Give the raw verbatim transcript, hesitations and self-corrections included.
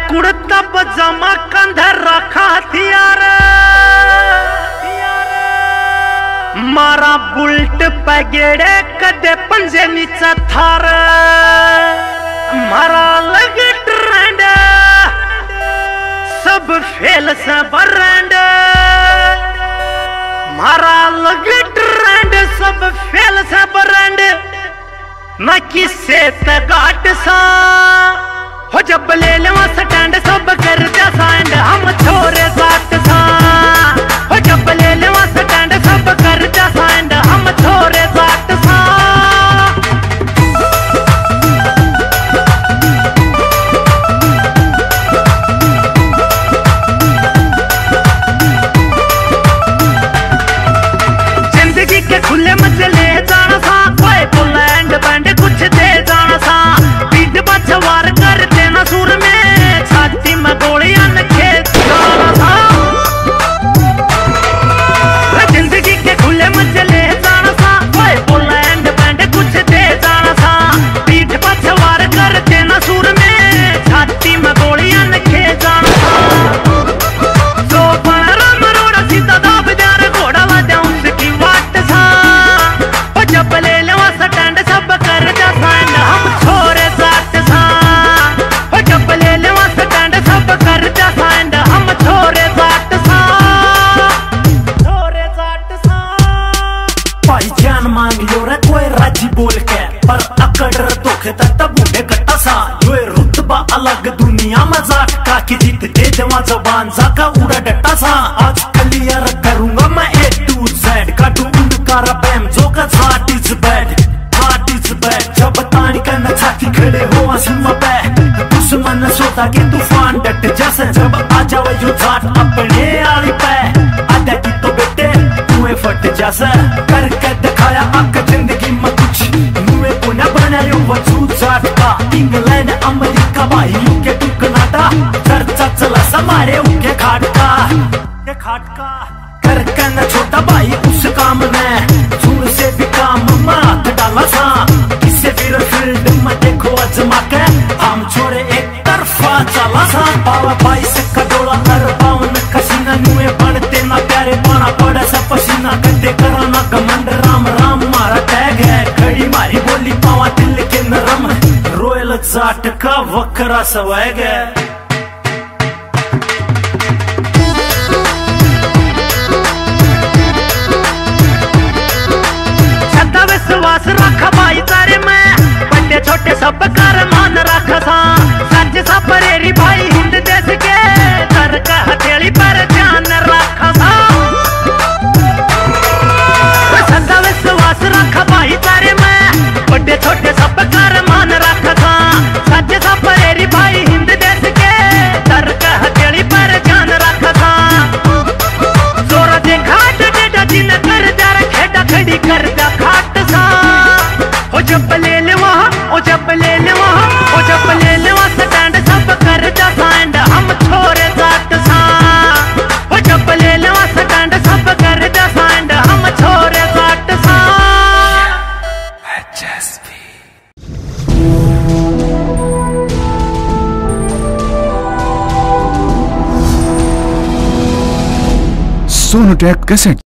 कुर्ता पजामा कंधर रखा हथियार, मारा बुल्ट पगेड़े कदे पंजे नीचा थार, मारा लग ट्रेंड सब फेल से बरेंड, मारा लग ट्रेंड सब फेल से बरेंड, न किसे तगाट सा हो जब ले लेवा स्टैंड सब कर दिया साइंड, हम छोरे जाट सा हो जब ले लेवा स्टैंड सब कर दिया साइंड, हम छोरे जाट सा। जिंदगी के खुले मजे ले जाना सा, कोई पोलैंड बैंड कुछ दे जाना सा, पीठ बछवार कर देना सुर में, छाती में गोलियां खेत जाना था। जिंदगी के खुले मजे ले जाना सा, कोई पोलैंड बैंड कुछ दे जाना था, पीठ बछवार कर देना सुर में, छाती में गोलियां खेत जाना था। तो पणरा मरोड़ा सीधा दाब जान घोड़ा वाद्या उसकी वाट सा, जब ले लेवा स्टैंड सब कर जा साइंड, हम छोरे जाट सा हो जब ले लेवा स्टैंड सब कर जा साइंड, हम छोरे जाट सा, छोरे जाट सा। भाई जान मांग लो रे कोई राजी बोल के, पर अकड़ धोखे तक बूढ़े कट्टा सा, ये रुतबा अलग दुनिया मजाक का की जीत दे देवा जबान जाका उड़ा डट्टा सा। आज क्लियर करूंगा मैं ए टू जेड, काटू उनका रबैम जो का heart is bad, heart is bad. जब तानी करना छाती खड़े हो आसमां पे, दुश्मन सोता के तूफान डट जैसे, जब आ जावे जो जाट अपने आली पे, आधा की तो बेटे कुएं फट जैसे, करके दिखाया अक जिंदगी में कुछ, मुए को न बनायो वजूद जाट का। इंग्लैंड अमेरिका भाई यूके टू कनाडा, चर्चा चला समारे उनके खाट का, के खाट का। करके न छोटा भाई उस काम में, झूठ से भी काम में हाथ डाला सा, किसे फिर फील्ड में देखो अजमा के, हम छोड़े एक तरफा चला सा। पावा भाई से कटोला हर पावन कसीना, नुए बढ़ते ना प्यारे पाना पड़ा सा पसीना, गड्ढे कराना कमंड राम राम मारा टैग है, खड़ी मारी बोली पावा दिल के नरम, रोयल जाट का वकरा स्वैग है। विश्वास रखा भाईचारे में, बड़े छोटे सब कर मान रखा था, सच सा परेरी भाई हिंद देश के, कर का हथेली पर ध्यान रखा था। सदा विश्वास रखा भाईचारे में, बड़े छोटे सब कर मान रखा था, सच सा परेरी भाई हिंद देश के, कर का हथेली पर ध्यान रखा था। जोर दे घाट डेटा जिन कर जा खेड़ा खड़ी कर जा घाट सा, ओ जब ले ले वहाँ, ओ जब ले ले वहाँ, ओ जब ले ले वहाँ स्टैंड सब कर जा साइंड, हम छोरे जाट सा ओ जब ले ले वहाँ स्टैंड सब कर जा साइंड, हम छोरे जाट सा। सोनोटेक कैसेट।